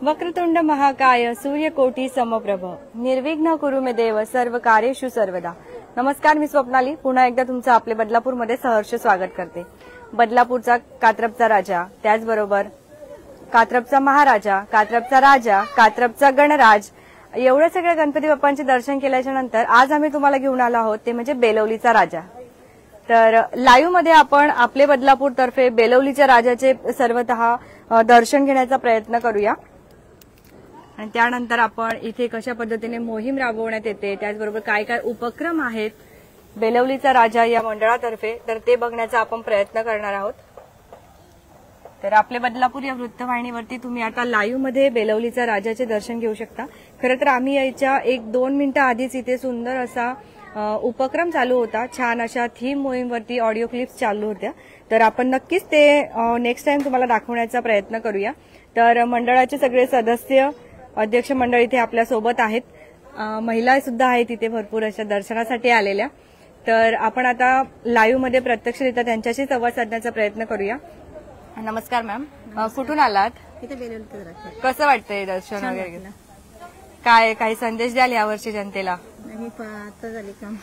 वक्रतुंड महाकाय सूर्यकोटी समप्रभ निर्विघ्न कुरु मे देव सर्व कार्येषु सर्वदा। नमस्कार, मी स्वप्नाली पुन्हा एकदा तुमचं आपले बदलापूरमध्ये सहर्ष स्वागत करते। बदलापूरचा कात्रपचा राजा, त्याचबरोबर कात्रपचा महाराजा, कात्रपचा राजा, कात्रपचा गणराज, एवढे सगळे गणपती बाप्पांचे दर्शन केल्याच्या नंतर आज आम्ही तुम्हाला घेऊन आलो आहोत ते म्हणजे बेलवलीचा राजा। तर लाईव्ह मध्ये आपण आपले बदलापूर तर्फे बेलवलीच्या राजाचे सर्वतः दर्शन घेण्याचा प्रयत्न करूया आणि त्यानंतर आपण इथे कशा पद्धतीने मोहीम राबवण्यात येते, त्याचबरोबर काय काय उपक्रम आहेत बेलवलीचा राजा या मंडळातर्फे, तर ते बघण्याचा आपण प्रयत्न करणार आहोत। तर आपले बदलापूर या वृत्तवाहिनीवरती तुम्ही आता लाईव्ह मध्ये बेलवलीचा राजाचे दर्शन घेऊ शकता। खरं तर आम्ही याच्या 1-2 मिनिटं आधीच इथे सुंदर असा उपक्रम चालू होता, छान अशा थीम मोहीमवरती ऑडिओ क्लिप्स चालू होत्या, तर आपण नक्कीच ते नेक्स्ट टाइम तुम्हाला दाखवण्याचा प्रयत्न करूया। तर मंडळाचे सगळे सदस्य, अध्यक्ष मंडळ इथे आपल्या सोबत आहेत, महिला सुद्धा आहेत इथे भरपूर अशा दर्शनासाठी आलेल्या। तर आपण आता लाईव्ह मध्ये प्रत्यक्षरित्या त्यांच्याशी संवाद साधण्याचा प्रयत्न करूया। नमस्कार मॅम, कुठून आलात? इथे बेलवलीचं राजा। कसं वाटतंय दर्शन वगैरे? काय काही संदेश द्याल यावर्षी जनतेला? आता झाली काम।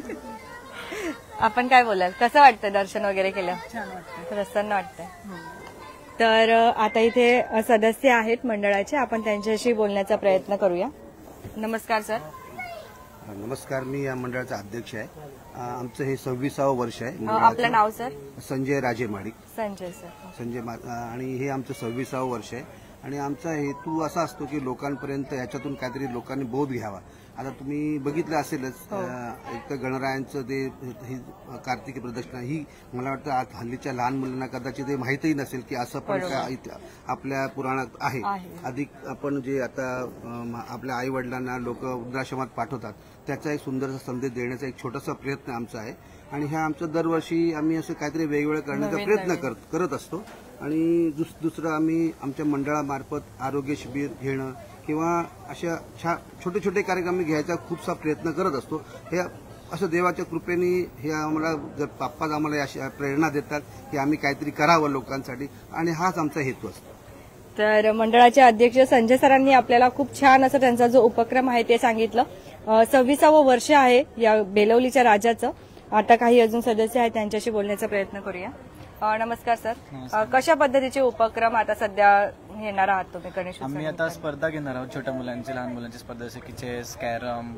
आपण काय बोलाल, कसं वाटतंय दर्शन वगैरे केलं? छान वाटतं, प्रसन्न वाटतंय। तर आता इथे सदस्य आहेत मंडळाचे, आपण त्यांच्याशी बोलण्याचा प्रयत्न करूया। नमस्कार सर। नमस्कार, मी या मंडळाचा अध्यक्ष आहे। आमचं हे 26वे वर्ष आहे। आपलं नाव सर? संजय राजे माडिक। संजय सर। आणि हे आमचं 26वे वर्ष आहे आणि आमचा हेतू असा असतो की लोकांपर्यंत याच्यातून काहीतरी लोकांनी बोध घ्यावा। आता तुम्ही बघितलं असेलच, एक तर गणरायांचं ते ही कार्तिकी प्रदक्षिणा ही मला वाटतं आज हल्लीच्या लहान मुलांना कदाचित ते माहितही नसेल की असं पण आपल्या पुराणात आहे। अधिक आपण जे आता आपल्या आई वडिलांना लोक वृद्धाश्रमात पाठवतात त्याचा एक सुंदरसा संदेश देण्याचा एक छोटासा प्रयत्न आमचा आहे आणि ह्या आमचं दरवर्षी आम्ही असं काहीतरी वेगवेगळं करण्याचा प्रयत्न करत असतो। आणि दुसरं आम्ही आमच्या मंडळामार्फत आरोग्य शिबिर घेणं किंवा अशा छोटे छोटे कार्यक्रम घ्यायचा खूपसा प्रयत्न करत असतो। हे असं देवाच्या कृपेने हे आम्हाला जर बाप्पाच आम्हाला अशी प्रेरणा देतात की आम्ही काहीतरी करावं लोकांसाठी आणि हाच आमचा हेतू असतो। तर मंडळाचे अध्यक्ष संजय सरांनी आपल्याला खूप छान असं त्यांचा जो उपक्रम आहे ते सांगितलं। 26वे वर्ष आहे या बेलवलीच्या राजाचं। आता काही अजून सदस्य आहेत त्यांच्याशी बोलण्याचा प्रयत्न करूया। नमस्कार सर, कशा पद्धतीचे उपक्रम आता सध्या घेणार आहात तुम्ही गणेश? आम्ही आता स्पर्धा घेणार आहोत, छोट्या मुलांची, लहान मुलांची स्पर्धा, जसे की चेस, कॅरम,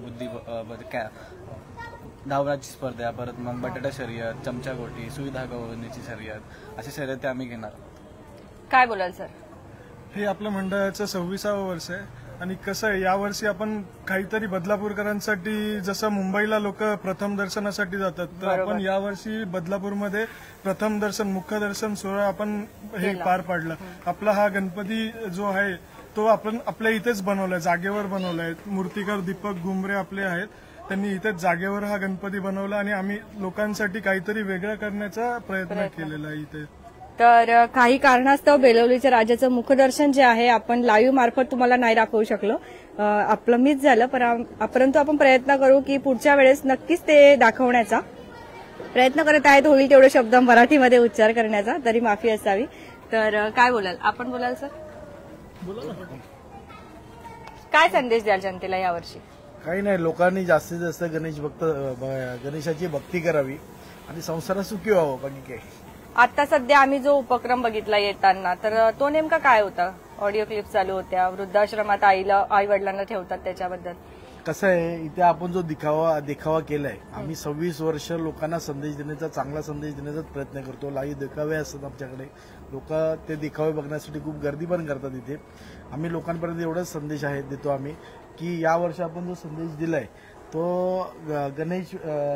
धावण्याची स्पर्धा, परत मग बटाटा शर्यत, चमचा गोटी, सुई धागा ओढण्याची शर्यत, अशा शर्यती आम्ही घेणार आहोत। काय बोलाल सर? हे आपल्या मंडळाचं 26वे वर्ष आहे आणि कसं आहे, यावर्षी आपण काहीतरी बदलापूरकरांसाठी, जसं मुंबईला लोक प्रथम दर्शनासाठी जातात, तर आपण यावर्षी बदलापूरमध्ये प्रथम दर्शन, मुख्य दर्शन सोहळा आपण हे पार पाडला। आपला हा गणपती जो आहे तो आपण आपल्या इथेच बनवलाय, जागेवर बनवलाय। मूर्तिकार दीपक घुमरे आपले आहेत, त्यांनी इथेच जागेवर हा गणपती बनवला आणि आम्ही लोकांसाठी काहीतरी वेगळं करण्याचा प्रयत्न केलेला आहे इथे। तर काही कारणास्तव बेलवलीच्या राजाचं मुखदर्शन जे आहे आपण लाईव्ह मार्फत तुम्हाला नाही दाखवू शकलो, आपलं मिस झालं, परंतु आपण प्रयत्न करू की पुढच्या वेळेस नक्कीच ते दाखवण्याचा प्रयत्न करत आहेत। होईल तेवढे शब्द मराठीमध्ये उच्चार करण्याचा, तरी माफी असावी। तर काय बोलाल, आपण बोलाल सर? काय संदेश द्याल जनतेला यावर्षी? काही नाही, लोकांनी जास्तीत जास्त गणेशाची भक्ती करावी आणि संसारात सुखी व्हावं, बाकी काय। आता सध्या आम्ही जो उपक्रम बघितला येताना, तर तो नेमका काय होता? ऑडिओ क्लिप चालू होत्या, वृद्धाश्रमात आई वडिलांना ठेवतात, त्याच्याबद्दल कसं आहे, इथे आपण जो देखावा केलाय, आम्ही 26 वर्ष लोकांना संदेश देण्याचा, चांगला संदेश देण्याचा प्रयत्न करतो। लाईव्ह देखावे असतात आमच्याकडे, लोक ते देखावे बघण्यासाठी खूप गर्दी पण करतात इथे। आम्ही लोकांपर्यंत एवढाच संदेश देतो आम्ही की यावर्षी आपण जो संदेश दिलाय तो गणेश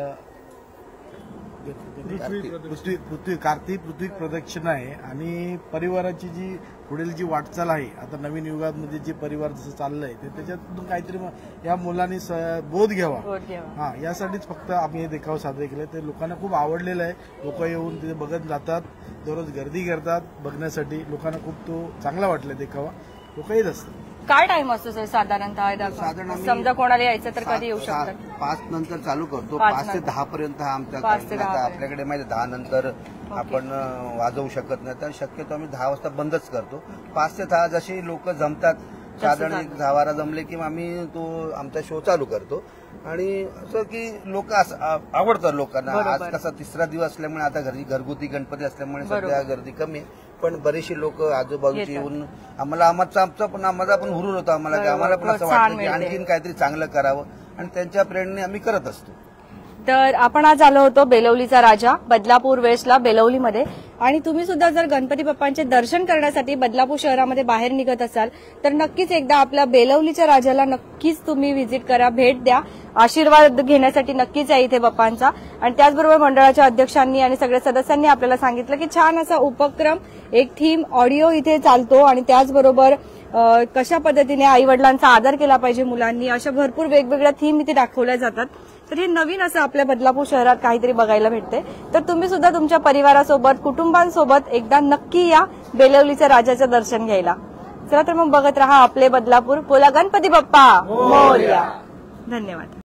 कार्तिक पृथ्वी प्रदक्षिणा आहे आणि परिवाराची जी पुढील जी वाटचाल आहे, आता नवीन युगामध्ये जे परिवार जसं चाललंय ते त्याच्यातून काहीतरी या मुलांनी बोध घ्यावा, यासाठीच फक्त आम्ही हे देखावा साजरे केले। ते लोकांना खूप आवडलेलं आहे, लोक येऊन तिथे बघत जातात, दररोज गर्दी करतात बघण्यासाठी। लोकांना खूप तो चांगला वाटला देखावा, लोक येत असतात। काय टाइम असतो सर साधारणतः? समजा कोणाला यायचं तर कधी येऊ शकतात? 5 नंतर चालू करतो, 5 ते 10 पर्यंत आमचा आपल्याकडे माहिती 10 नंतर आपण वाजवू शकत नाही, तर शक्यतो आम्ही 10 वाजता बंदच करतो। 5 ते 10 जसे लोक जमतात साधारण एक 10 बारा जमले की आम्ही तो आमचा शो चालू करतो. आणि असं की लोक आवडतात लोकांना. आज कसा 3रा दिवस असल्यामुळे आता घरगुती गणपती असल्यामुळे सध्या गर्दी कमी आहे, पण बरेचसे लोक आजूबाजूचे येऊन आम्हाला पण हुरूर होतो आम्हाला की आम्हाला पण असं वाटतं की आणखीन काहीतरी चांगलं करावं आणि त्यांच्या प्रेरणेने आम्ही करत असतो. तर आपण आज आलो होतो बेलवलीचा राजा बदलापूर वेस्टला बेलवलीमध्ये. आणि तुम्ही सुद्धा जर गणपती बाप्पांचे दर्शन करण्यासाठी बदलापूर शहरामध्ये बाहेर निघत असाल तर नक्कीच एकदा आपल्या बेलवलीच्या राजाला नक्कीच तुम्ही व्हिजिट करा, भेट द्या, आशीर्वाद घेण्यासाठी नक्कीच या इथे बाप्पांचा. आणि त्याचबरोबर मंडळाच्या अध्यक्षांनी आणि सगळ्या सदस्यांनी आपल्याला सांगितलं की छान असा उपक्रम, एक थीम ऑडिओ इथे चालतो आणि त्याचबरोबर कशा पद्धतीने आई वडिलांचा आदर केला पाहिजे मुलांनी, अशा भरपूर वेगवेगळ्या थीम इथे दाखवल्या जातात. तर हे नवीन असं आपल्या बदलापूर शहरात काहीतरी बघायला भेटते. तर तुम्ही सुद्धा तुमच्या परिवारासोबत, कुटुंबांसोबत एकदा नक्की या बेलवलीच्या राजाचं दर्शन घ्यायला. चला तर मग बघत रहा आपले बदलापूर. बोला गणपती बाप्पा मोरया. धन्यवाद.